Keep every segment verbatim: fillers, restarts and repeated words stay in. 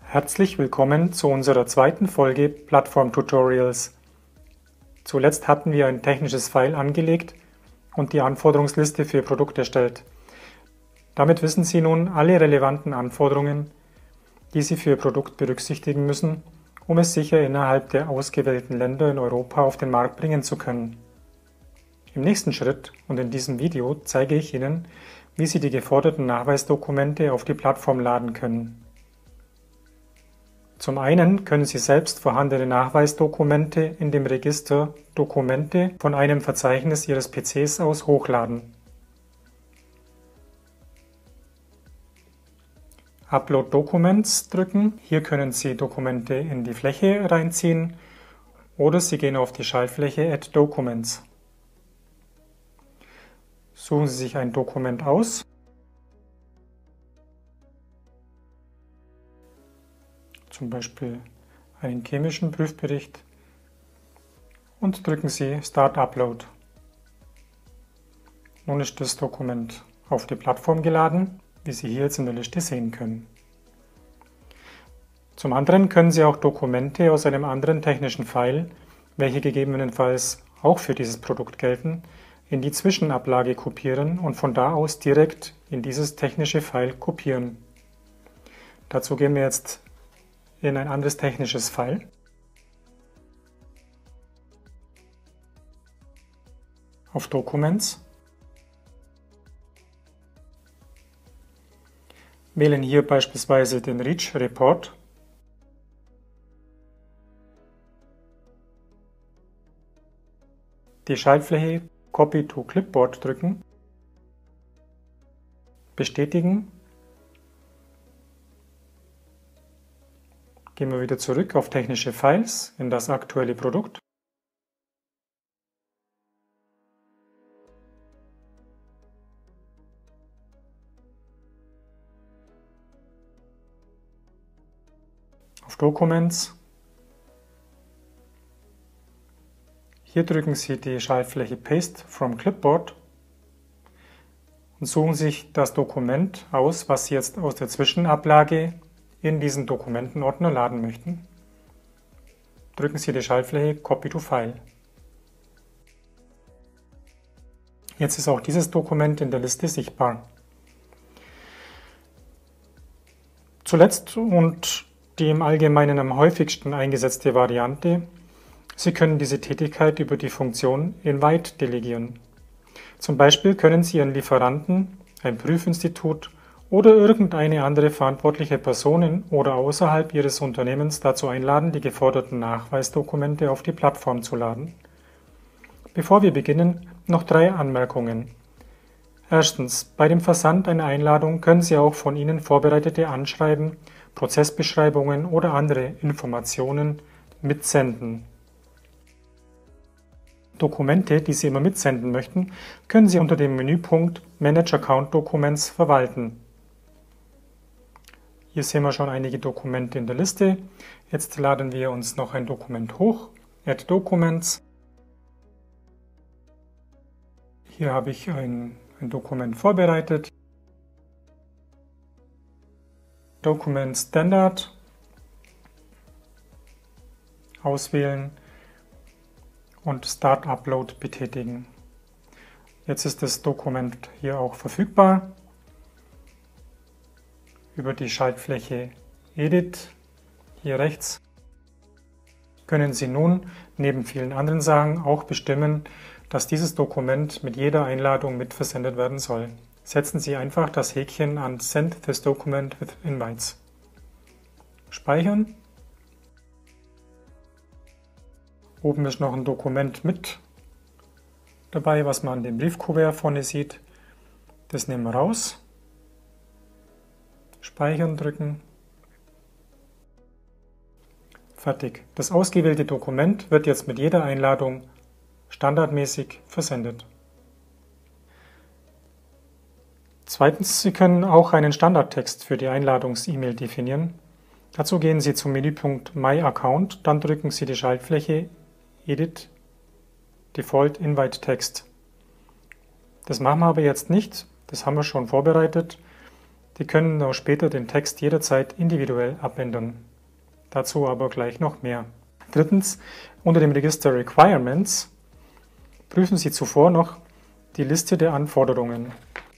Herzlich willkommen zu unserer zweiten Folge Plattform-Tutorials. Zuletzt hatten wir ein technisches File angelegt und die Anforderungsliste für Ihr Produkt erstellt. Damit wissen Sie nun alle relevanten Anforderungen, die Sie für Ihr Produkt berücksichtigen müssen, um es sicher innerhalb der ausgewählten Länder in Europa auf den Markt bringen zu können. Im nächsten Schritt und in diesem Video zeige ich Ihnen, wie Sie die geforderten Nachweisdokumente auf die Plattform laden können. Zum einen können Sie selbst vorhandene Nachweisdokumente in dem Register Dokumente von einem Verzeichnis Ihres P Cs aus hochladen. Upload Documents drücken. Hier können Sie Dokumente in die Fläche reinziehen oder Sie gehen auf die Schaltfläche Add Documents. Suchen Sie sich ein Dokument aus. Zum Beispiel einen chemischen Prüfbericht und drücken Sie Start Upload. Nun ist das Dokument auf die Plattform geladen, wie Sie hier jetzt in der Liste sehen können. Zum anderen können Sie auch Dokumente aus einem anderen technischen File, welche gegebenenfalls auch für dieses Produkt gelten, in die Zwischenablage kopieren und von da aus direkt in dieses technische File kopieren. Dazu gehen wir jetzt in ein anderes technisches File. Auf Documents. Wählen hier beispielsweise den Reach Report. Die Schaltfläche Copy to Clipboard drücken. Bestätigen. Gehen wir wieder zurück auf technische Files in das aktuelle Produkt. Auf Documents. Hier drücken Sie die Schaltfläche Paste from Clipboard und suchen sich das Dokument aus, was Sie jetzt aus der Zwischenablage in diesen Dokumentenordner laden möchten. Drücken Sie die Schaltfläche Copy to File. Jetzt ist auch dieses Dokument in der Liste sichtbar. Zuletzt und die im Allgemeinen am häufigsten eingesetzte Variante: Sie können diese Tätigkeit über die Funktion Invite delegieren. Zum Beispiel können Sie Ihren Lieferanten, ein Prüfinstitut oder irgendeine andere verantwortliche Person oder außerhalb Ihres Unternehmens dazu einladen, die geforderten Nachweisdokumente auf die Plattform zu laden. Bevor wir beginnen, noch drei Anmerkungen. Erstens: Bei dem Versand einer Einladung können Sie auch von Ihnen vorbereitete Anschreiben, Prozessbeschreibungen oder andere Informationen mitsenden. Dokumente, die Sie immer mitsenden möchten, können Sie unter dem Menüpunkt Manage Account Documents verwalten. Hier sehen wir schon einige Dokumente in der Liste. Jetzt laden wir uns noch ein Dokument hoch. Add Documents. Hier habe ich ein, ein Dokument vorbereitet. Document Standard. Auswählen und Start Upload betätigen. Jetzt ist das Dokument hier auch verfügbar. Über die Schaltfläche Edit, hier rechts, können Sie nun neben vielen anderen Sachen auch bestimmen, dass dieses Dokument mit jeder Einladung mitversendet werden soll. Setzen Sie einfach das Häkchen an Send this document with invites. Speichern. Oben ist noch ein Dokument mit dabei, was man an dem Briefkuvert vorne sieht. Das nehmen wir raus. Speichern drücken. Fertig. Das ausgewählte Dokument wird jetzt mit jeder Einladung standardmäßig versendet. Zweitens: Sie können auch einen Standardtext für die Einladungs-E-Mail definieren. Dazu gehen Sie zum Menüpunkt My Account, dann drücken Sie die Schaltfläche Edit Default Invite Text. Das machen wir aber jetzt nicht, das haben wir schon vorbereitet. Die können auch später den Text jederzeit individuell abändern. Dazu aber gleich noch mehr. Drittens, unter dem Register Requirements prüfen Sie zuvor noch die Liste der Anforderungen.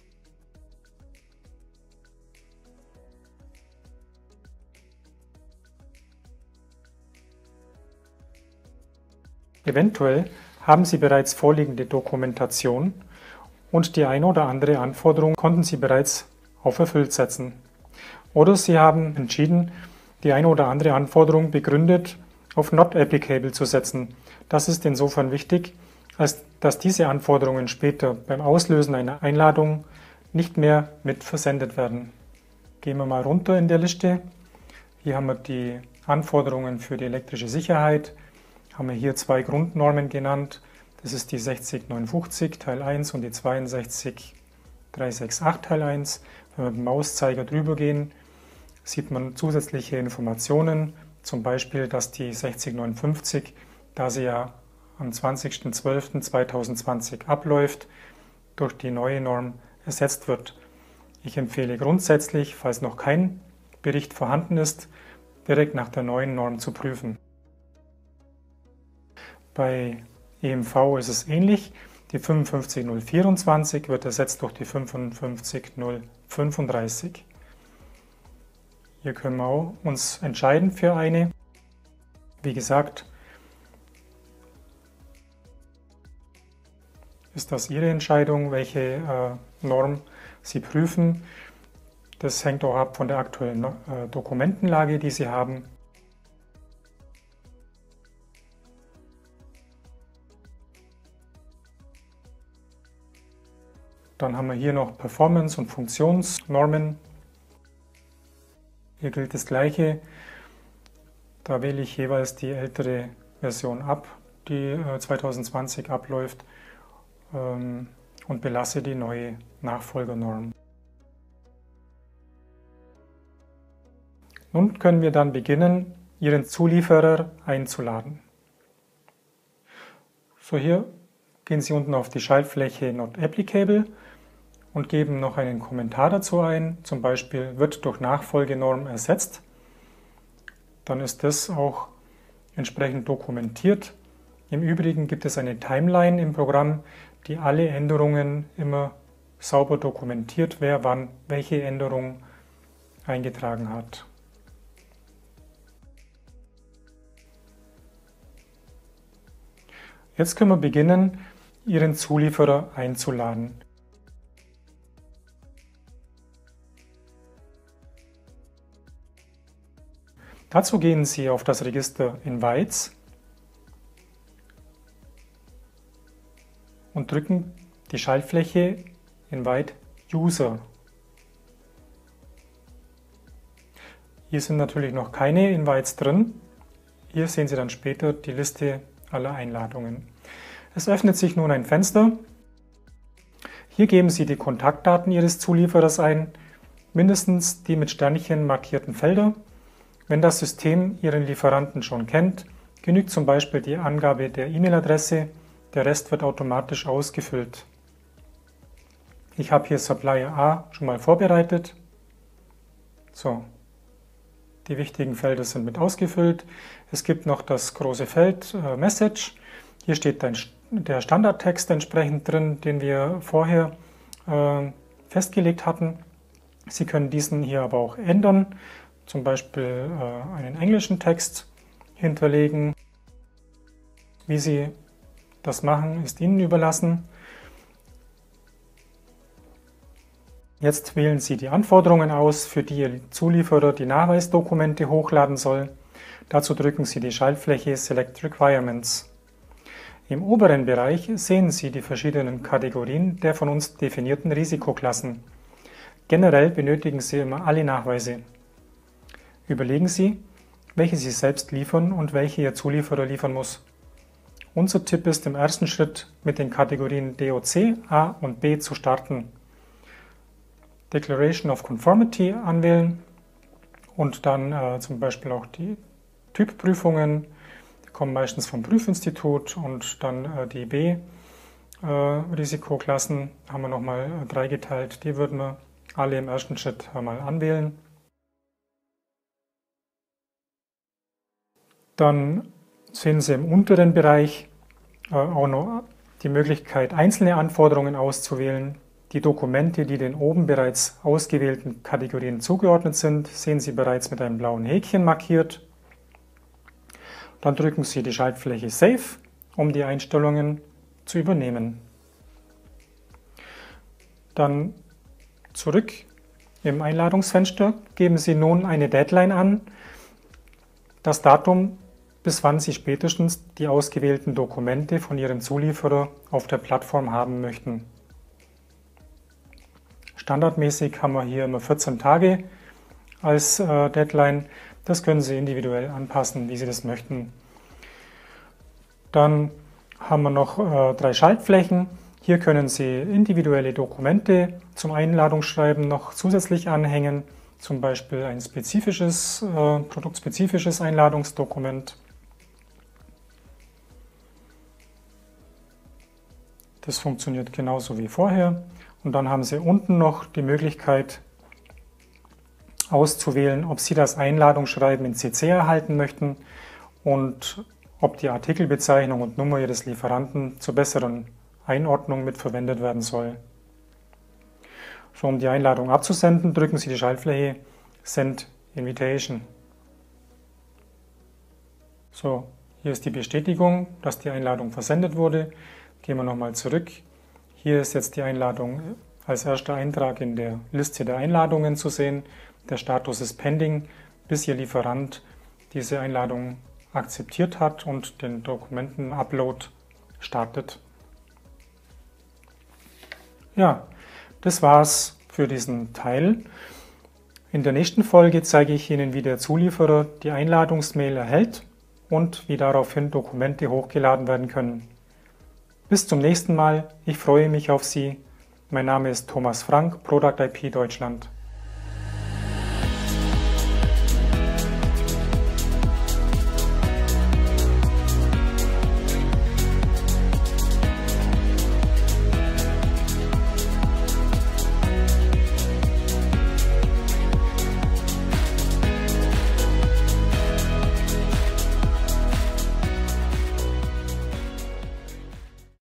Eventuell haben Sie bereits vorliegende Dokumentation und die eine oder andere Anforderung konnten Sie bereits auf erfüllt setzen. Oder Sie haben entschieden, die eine oder andere Anforderung begründet auf Not Applicable zu setzen. Das ist insofern wichtig, als dass diese Anforderungen später beim Auslösen einer Einladung nicht mehr mit versendet werden. Gehen wir mal runter in der Liste. Hier haben wir die Anforderungen für die elektrische Sicherheit. Haben wir hier zwei Grundnormen genannt. Das ist die sechzig neunundfünfzig Teil eins und die zweiundsechzig dreihundertachtundsechzig Teil eins. Wenn wir mit dem Mauszeiger drüber gehen, sieht man zusätzliche Informationen, zum Beispiel, dass die sechzig neunundfünfzig, da sie ja am zwanzigsten zwölften zweitausendzwanzig abläuft, durch die neue Norm ersetzt wird. Ich empfehle grundsätzlich, falls noch kein Bericht vorhanden ist, direkt nach der neuen Norm zu prüfen. Bei E M V ist es ähnlich. Die fünfundfünfzig null vierundzwanzig wird ersetzt durch die fünfundfünfzig null fünfunddreißig. Hier können wir auch uns entscheiden für eine. Wie gesagt, ist das Ihre Entscheidung, welche äh, Norm Sie prüfen. Das hängt auch ab von der aktuellen äh, Dokumentenlage, die Sie haben. Dann haben wir hier noch Performance- und Funktionsnormen. Hier gilt das Gleiche. Da wähle ich jeweils die ältere Version ab, die äh, zweitausendzwanzig abläuft, ähm, und belasse die neue Nachfolgernorm. Nun können wir dann beginnen, Ihren Zulieferer einzuladen. So, hier gehen Sie unten auf die Schaltfläche Not Applicable und geben noch einen Kommentar dazu ein, zum Beispiel wird durch Nachfolgenorm ersetzt. Dann ist das auch entsprechend dokumentiert. Im Übrigen gibt es eine Timeline im Programm, die alle Änderungen immer sauber dokumentiert, wer wann welche Änderung eingetragen hat. Jetzt können wir beginnen, Ihren Zulieferer einzuladen. Dazu gehen Sie auf das Register Invites und drücken die Schaltfläche Invite User. Hier sind natürlich noch keine Invites drin. Hier sehen Sie dann später die Liste aller Einladungen. Es öffnet sich nun ein Fenster. Hier geben Sie die Kontaktdaten Ihres Zulieferers ein, mindestens die mit Sternchen markierten Felder. Wenn das System Ihren Lieferanten schon kennt, genügt zum Beispiel die Angabe der E-Mail-Adresse, der Rest wird automatisch ausgefüllt. Ich habe hier Supplier A schon mal vorbereitet. So, die wichtigen Felder sind mit ausgefüllt. Es gibt noch das große Feld äh, Message. Hier steht ein, der Standardtext entsprechend drin, den wir vorher äh, festgelegt hatten. Sie können diesen hier aber auch ändern. Zum Beispiel äh, einen englischen Text hinterlegen. Wie Sie das machen, ist Ihnen überlassen. Jetzt wählen Sie die Anforderungen aus, für die Ihr Zulieferer die Nachweisdokumente hochladen soll. Dazu drücken Sie die Schaltfläche Select Requirements. Im oberen Bereich sehen Sie die verschiedenen Kategorien der von uns definierten Risikoklassen. Generell benötigen Sie immer alle Nachweise. Überlegen Sie, welche Sie selbst liefern und welche Ihr Zulieferer liefern muss. Unser Tipp ist im ersten Schritt mit den Kategorien D O C, A und B zu starten. Declaration of Conformity anwählen und dann äh, zum Beispiel auch die Typprüfungen, die kommen meistens vom Prüfinstitut, und dann äh, die B-Risikoklassen äh, haben wir nochmal äh, dreigeteilt, die würden wir alle im ersten Schritt einmal anwählen. Dann sehen Sie im unteren Bereich äh, auch noch die Möglichkeit, einzelne Anforderungen auszuwählen. Die Dokumente, die den oben bereits ausgewählten Kategorien zugeordnet sind, sehen Sie bereits mit einem blauen Häkchen markiert. Dann drücken Sie die Schaltfläche Save, um die Einstellungen zu übernehmen. Dann zurück im Einladungsfenster geben Sie nun eine Deadline an, das Datum, bis wann Sie spätestens die ausgewählten Dokumente von Ihrem Zulieferer auf der Plattform haben möchten. Standardmäßig haben wir hier immer vierzehn Tage als äh, Deadline. Das können Sie individuell anpassen, wie Sie das möchten. Dann haben wir noch äh, drei Schaltflächen. Hier können Sie individuelle Dokumente zum Einladungsschreiben noch zusätzlich anhängen, zum Beispiel ein spezifisches, äh, produktspezifisches Einladungsdokument. Das funktioniert genauso wie vorher. Und dann haben Sie unten noch die Möglichkeit auszuwählen, ob Sie das Einladungsschreiben in C C erhalten möchten und ob die Artikelbezeichnung und Nummer Ihres Lieferanten zur besseren Einordnung mitverwendet werden soll. So, um die Einladung abzusenden, drücken Sie die Schaltfläche Send Invitation. So, hier ist die Bestätigung, dass die Einladung versendet wurde. Gehen wir nochmal zurück. Hier ist jetzt die Einladung als erster Eintrag in der Liste der Einladungen zu sehen. Der Status ist pending, bis Ihr Lieferant diese Einladung akzeptiert hat und den Dokumenten-Upload startet. Ja, das war's für diesen Teil. In der nächsten Folge zeige ich Ihnen, wie der Zulieferer die Einladungsmail erhält und wie daraufhin Dokumente hochgeladen werden können. Bis zum nächsten Mal, ich freue mich auf Sie. Mein Name ist Thomas Frank, Product I P Deutschland.